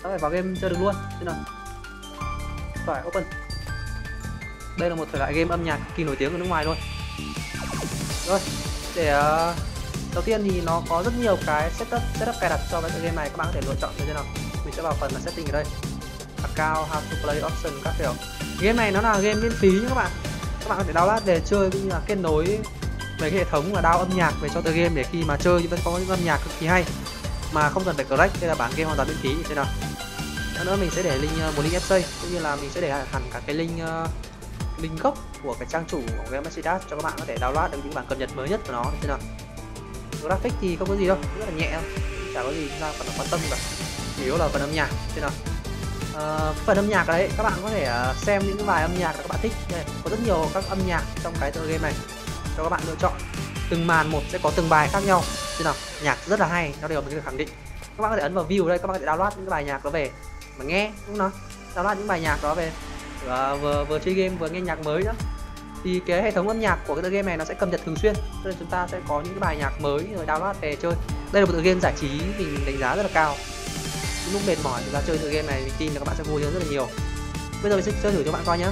nó phải vào game chơi được luôn. Thế nào phải open. Đây là một thể loại game âm nhạc kỳ nổi tiếng ở nước ngoài luôn. Rồi để đầu tiên thì nó có rất nhiều cái setup cài đặt cho cái game này, các bạn có thể lựa chọn như thế nào. Mình sẽ vào phần là setting ở đây, account, how to play option các kiểu. Game này nó là game miễn phí nhé các bạn có thể download về chơi cũng như là kết nối về cái hệ thống và download âm nhạc về cho tựa game để khi mà chơi vẫn có những âm nhạc cực kỳ hay mà không cần phải crack. Đây là bản game hoàn toàn miễn phí như thế nào. Nữa mình sẽ để một link essay cũng như là mình sẽ để hẳn cả cái link gốc của cái trang chủ của game Mercedes cho các bạn có thể download được những bản cập nhật mới nhất của nó. Thế nào, graphic thì không có gì đâu, rất là nhẹ thôi, chả có gì chúng ta cần quan tâm cả, chủ yếu là phần âm nhạc. Thế nào, phần âm nhạc đấy các bạn có thể xem những cái bài âm nhạc các bạn thích. Đây, có rất nhiều các âm nhạc trong cái tựa game này cho các bạn lựa chọn, từng màn một sẽ có từng bài khác nhau. Thế nào, nhạc rất là hay, nó đều mình khẳng định. Các bạn có thể ấn vào view đây, các bạn có thể download những cái bài nhạc đó về mà nghe, đúng không? Download những bài nhạc đó về vừa chơi game vừa nghe nhạc mới nữa. Thì cái hệ thống âm nhạc của cái tựa game này nó sẽ cập nhật thường xuyên, cho nên chúng ta sẽ có những cái bài nhạc mới rồi download về chơi. Đây là một tựa game giải trí mình đánh giá rất là cao. Lúc mệt mỏi chúng ta chơi tựa game này mình tin là các bạn sẽ vui hơn rất là nhiều. Bây giờ mình sẽ chơi thử cho bạn coi nhé.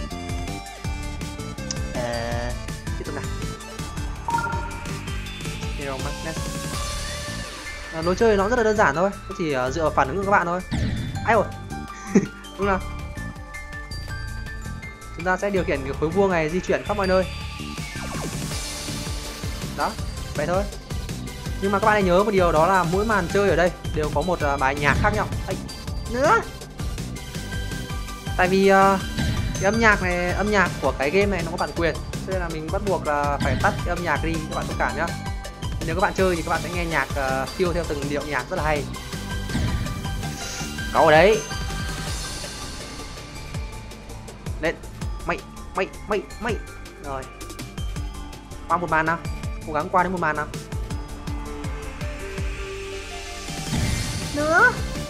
Tiếp tục nào. Hero Magnet. Lối chơi nó rất là đơn giản thôi, nó chỉ dựa vào phản ứng của các bạn thôi. Ai rồi? Đúng nào. Chúng ta sẽ điều khiển cái khối vuông này di chuyển khắp mọi nơi. Đó, vậy thôi. Nhưng mà các bạn hãy nhớ một điều, đó là mỗi màn chơi ở đây đều có một bài nhạc khác nhau. Nữa. Tại vì cái âm nhạc của cái game này nó có bản quyền, cho nên là mình bắt buộc là phải tắt cái âm nhạc đi, các bạn thông cảm nhá. Nếu các bạn chơi thì các bạn sẽ nghe nhạc phiêu theo từng điệu nhạc rất là hay. Cậu ở đấy. Lên. Mày. Rồi. Qua một màn nào. Cố gắng qua đến một màn nào. Nữa.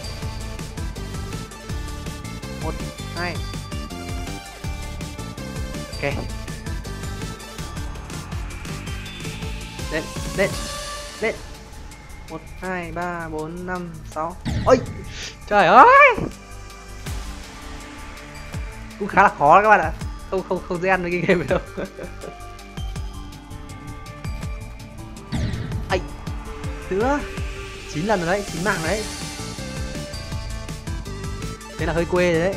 1, 2. Ok. Lên. 1, 2, 3, 4, 5, 6. Ôi. Trời ơi. Cũng khá là khó các bạn ạ. Không dễ ăn với cái game này đâu. Ấy. Nữa. 9 lần rồi đấy, 9 mạng rồi đấy. Thế là hơi quê rồi đấy.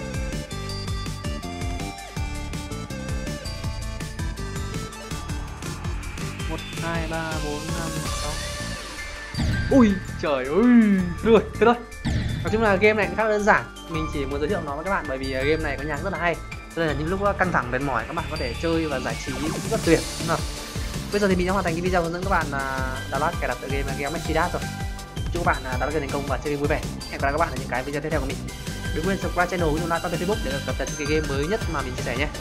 Một, 2, 3, 4, 5, 6. Ui trời ơi. Rồi, thế thôi. Nói chung là game này cũng khá là đơn giản. Mình chỉ muốn giới thiệu nó với các bạn bởi vì game này có nhạc rất là hay. Cho nên là những lúc căng thẳng mệt mỏi các bạn có thể chơi và giải trí cũng rất tuyệt, đúng không? Bây giờ thì mình đã hoàn thành cái video hướng dẫn các bạn download cài đặt tựa game Mercedes rồi. Chúc các bạn download game thành công và chơi game vui vẻ. Hẹn gặp lại các bạn ở những cái video tiếp theo của mình. Đừng quên subscribe channel cũng như like fanpage Facebook để cập nhật những cái game mới nhất mà mình chia sẻ nhé.